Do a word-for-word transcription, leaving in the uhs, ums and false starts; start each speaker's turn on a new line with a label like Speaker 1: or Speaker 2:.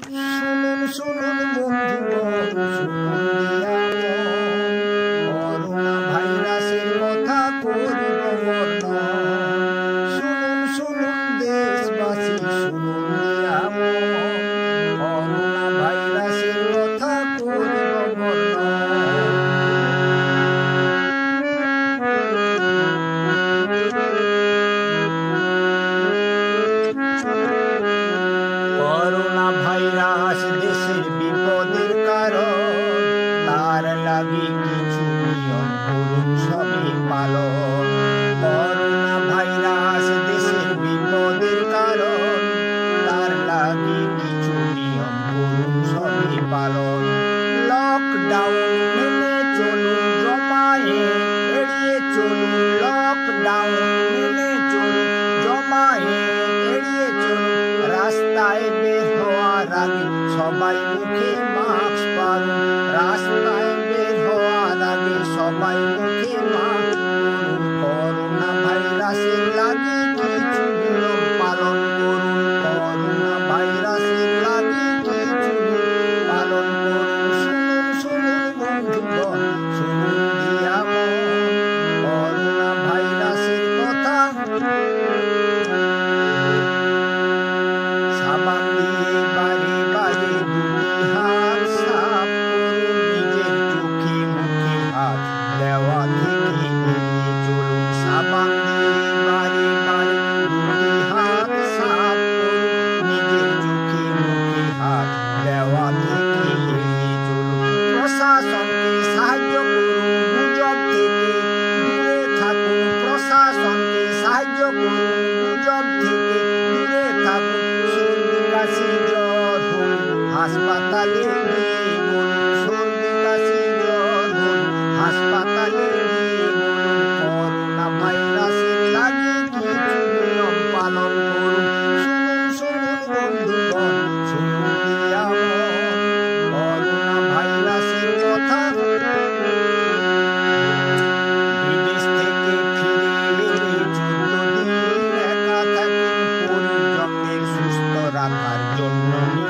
Speaker 1: শুনুন শুনুন বন্ধুগণ, শুনুন দিয়া করোনা ভাইরাসের কথা করিব বর্ণন। শুনুন শুনুন দেশবাসী, শুনুন দিয়া করোনা ভাইরাসের কথা করিব বর্ণন। করোনা ভাইরাস দেশের বিপদের কারণ, তার লাগি কিছু নিয়ম করুন সবই পালন। করোনা ভাইরাস দেশের বিপদের কারণ, তার লাগি কিছু নিয়ম করুন সবই পালন। লকডাউন মেনে চলুন, জমায়ে এড়িয়ে চলুন। লকডাউন মেনে চলুন, জমায়ে এড়িয়ে চলুন। রাস্তায় বের হওয়ার আগে সবাই মুখে মাস্ক পরুন। রাস্তায় বের হওয়ার আগে সবাই মুখে মাস্ক পরুন। করোনা ভাইরাসের লাগি কিছু নিয়ম পালন করুন। করোনা ভাইরাসের লাগি কিছু নিয়ম পালন করুন। শুনুন শুনুন বন্ধুগণ, শুনুন দিয়া করোনা ভাইরাসের কথা। সাবান দিয়ে বারে বারে দুটি হাত সাফ করুন। নিজের চোখে মুখে হাত দেওয়া থেকে এড়িয়ে চলুন। সাবান দিয়ে বারে বারে দুটি হাত সাফ করুন। নিজের চোখে মুখে হাত দেওয়া থেকে এড়িয়ে চলুন। প্রশাসনকে সাহায্য করুন, গুজব থেকে দূরে থাকুন। প্রশাসনকে সাহায্য করুন, গুজব থেকে দূরে থাকুন। সর্দি কাশি জ্বর হল হাসপাতালে নিয়ে বলুন। সর্দি কাশি জ্বর হল হাসপাতালে নিয়ে বলুন। করোনা ভাইরাসের লাগি কিছু নিয়ম পালন করুন। শুনুন শুনুন বন্ধুগণ, শুনুন দিয়া করোনা ভাইরাসের কথা। বিদেশ থেকে ফিরে এলে চোদ্দ দিন একা থাকেন। পরিজনদের সুস্থ রাখার জন্য